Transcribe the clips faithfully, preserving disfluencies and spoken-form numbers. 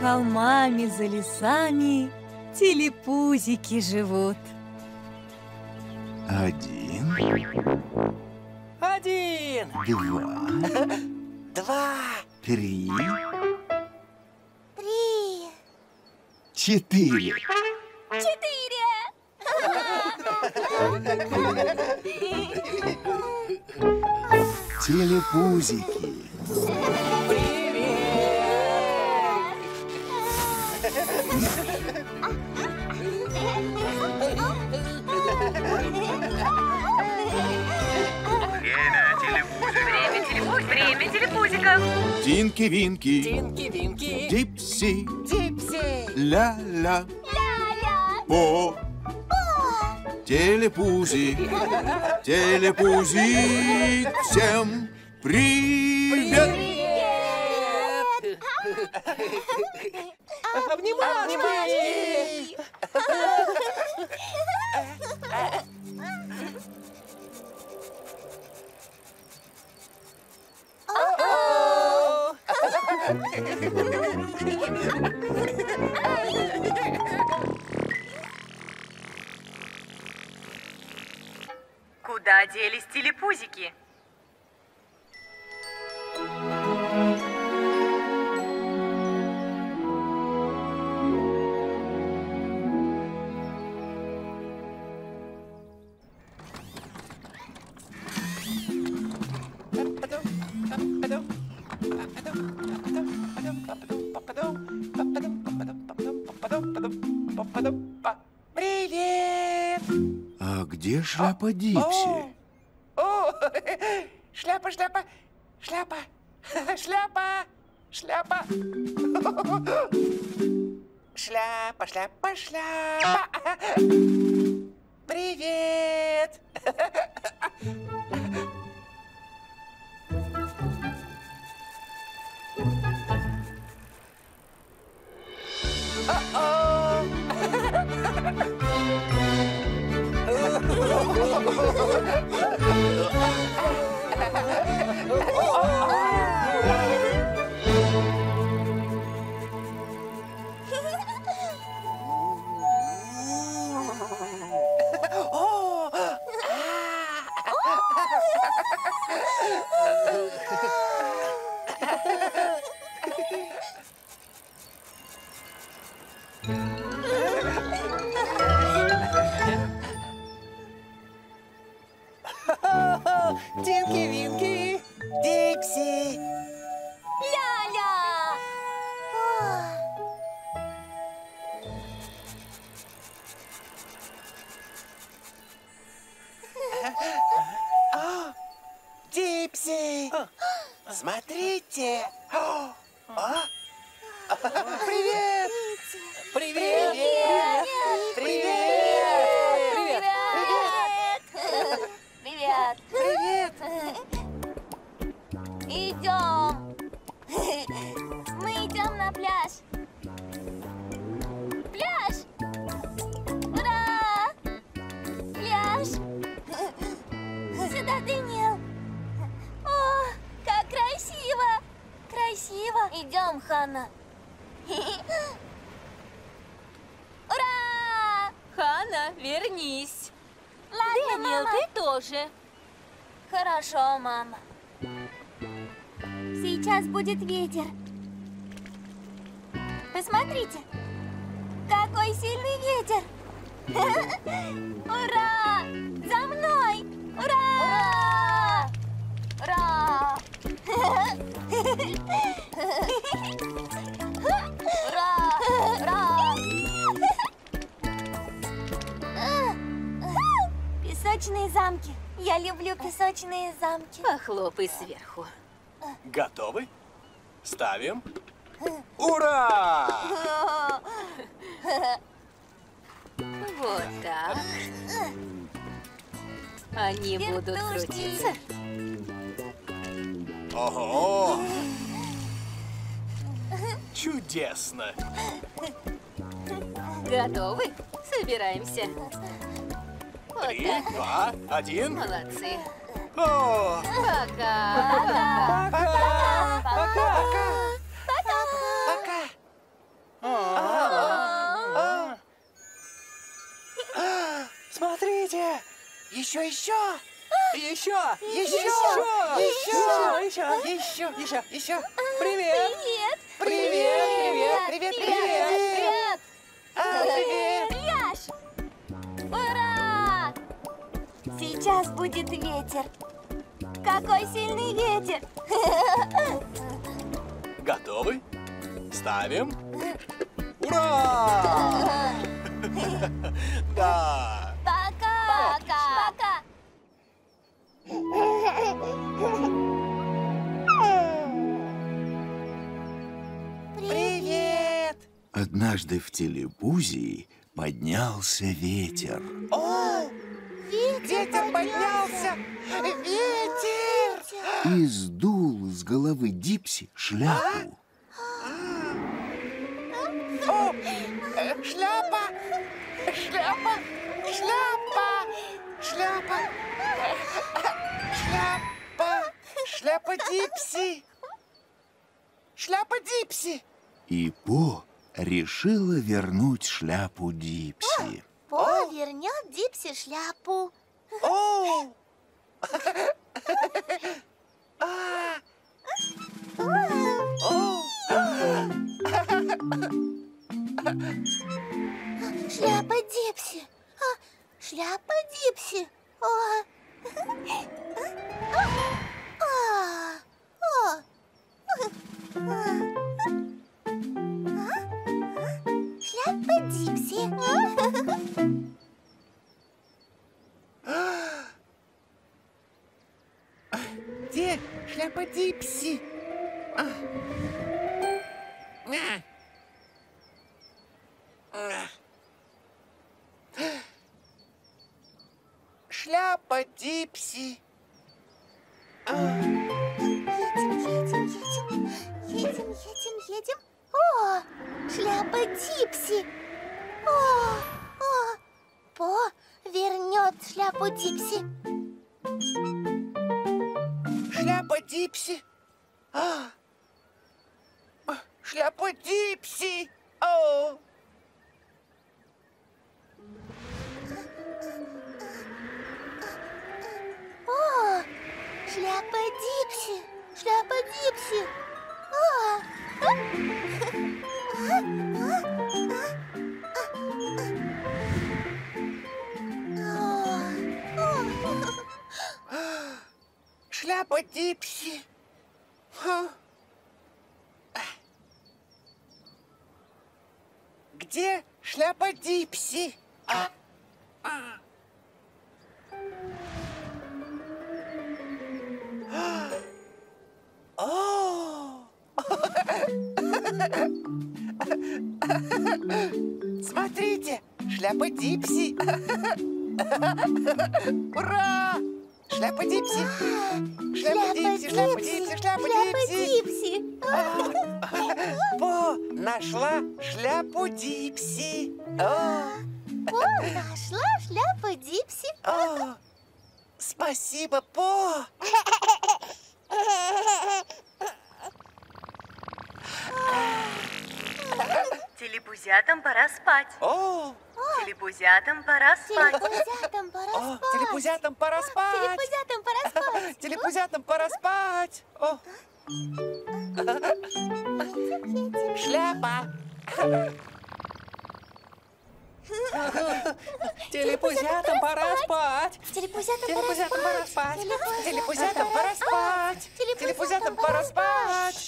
холмами, за лесами телепузики живут. Один. Один. Два. Два. Три. Три. Четыре. Четыре. Телепузики. Время телепузиков. Тинки-винки. Тинки-винки. Дипси. Дипси. Ля-ля. Ля-ля. По. Телепузи. Телепузи. Всем привет. Привет. Обнимашки. Куда делись телепузики? Привет! А где шляпа Дипси? О, шляпа, шляпа, шляпа, шляпа, шляпа. Шляпа, шляпа, шляпа. Привет! Тинки-винки, Дипси. Ля-ля. Дипси. Смотрите. О, а? Привет. Привет. Привет. Привет. Привет. Привет. Идем. Мы идем на пляж. Пляж. Ура! Пляж. Сюда, Дэниел. О, как красиво. Красиво. Идем, Ханна. Ура! Ханна, вернись. Ладно, Дэниел, мама. ты тоже. Хорошо, мама. Сейчас будет ветер. Посмотрите, какой сильный ветер. Ура! За мной! Ура! Ура! Ура! Ура! Песочные замки. Я люблю песочные замки. Похлопай сверху. Готовы? Ставим. Ура! Вот так. Они будут Вертушки. крутиться. Ого! Чудесно! Готовы? Собираемся. Вот Три, так. два, один. Молодцы. О! Пока. Пока. Пока! Пока! Пока! Смотрите! Еще, еще! Еще! Еще! Еще! Еще! Еще! Еще! Еще! Еще! Привет! Привет! Привет! Привет! Привет! Привет! Привет! А, привет! Яш! Ура! Сейчас будет ветер. Какой сильный ветер! Готовы? Ставим. Ура! Да! Пока! Пока! Пока! Привет! Однажды в Телепузии поднялся ветер. О! Ветер поднялся! Ветер! И сдул с головы Дипси шляпу. О! э, Шляпа! Шляпа! Шляпа! Шляпа! Шляпа! Шляпа Дипси! Шляпа Дипси! И По решила вернуть шляпу Дипси. По вернет Дипси шляпу. О! А! О! Шляпа Дипси. А, шляпа Дипси. О. А. О. Шляпа Дипси. Где шляпа Дипси? А. А. А. Шляпа Дипси. А. Едем, едем, едем, едем, едем. О, шляпа Дипси. О, о, По вернет шляпу Дипси. Шляпа Дипси. А. А, Шляпа Дипси. О. О, шляпа Дипси. Шляпа Дипси. О. Шляпа Дипси. Ха. Где шляпа Дипси? А. А. О! Смотрите, шляпа Дипси. Ура! Шляпа Дипси. Шляпа Дипси, шляпа Дипси, шляпа Дипси. Дипси. По, нашла шляпу Дипси. О, По нашла шляпу Дипси. о, спасибо, По. Телепузятам пора спать. О, Телепузятам пора спать. Телепузятам пора о, спать. телепузятам пора спать. Телепузятам пора спать. Телепузятам пора спать. О. Шляпа. Телепузятам пора спать. Телепузятам Телепузятам пора спать. Телепузятам пора спать. Телепузятам пора спать.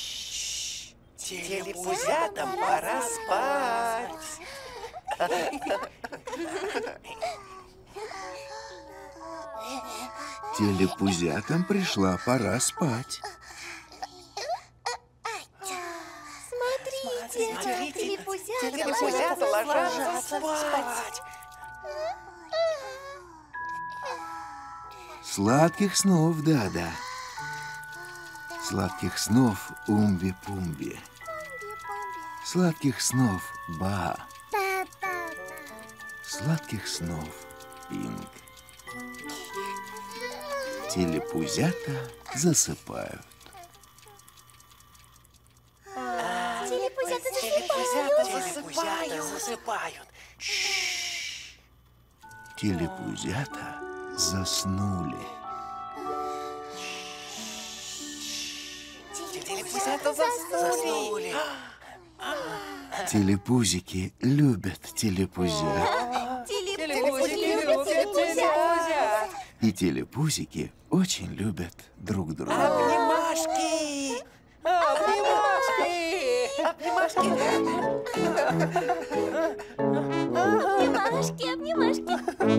Телепузятам пора спать. Телепузятам пришла пора спать. Смотрите, Смотрите, телепузята телепузята ложатся ложатся спать. Сладких снов, Дада. Сладких снов, Умби-Пумби. Сладких снов, Ба. Сладких снов, Пинг. Телепузята засыпают. Телепузята засыпают. Телепузята засыпают. телепузята заснули. Телепузята заснули. Телепузики любят телепузят. Телепузики любят телепузят. И телепузики очень любят друг друга. Обнимашки. Обнимашки. Обнимашки. Обнимашки, обнимашки.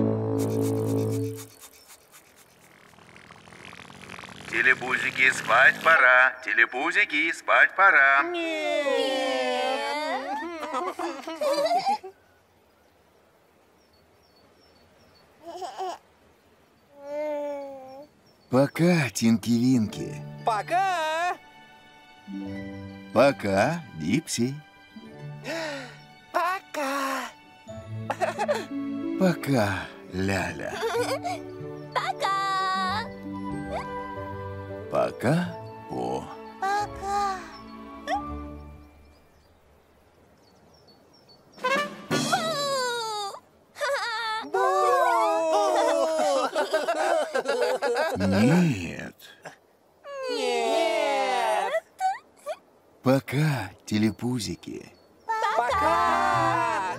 Телепузики, спать пора. Телепузики, спать пора. Пока, Тинки-Винки. Пока. Пока, Дипси. Пока. Пока, Ляля. Пока. Пока, По. Пока. Нет. Нет. Пока, телепузики. Пока.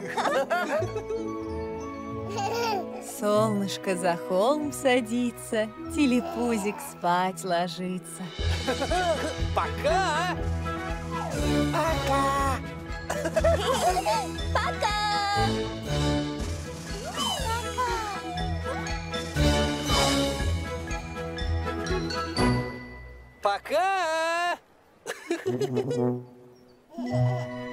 Солнышко за холм садится, телепузик спать ложится. Пока. Пока. Пока. Пока.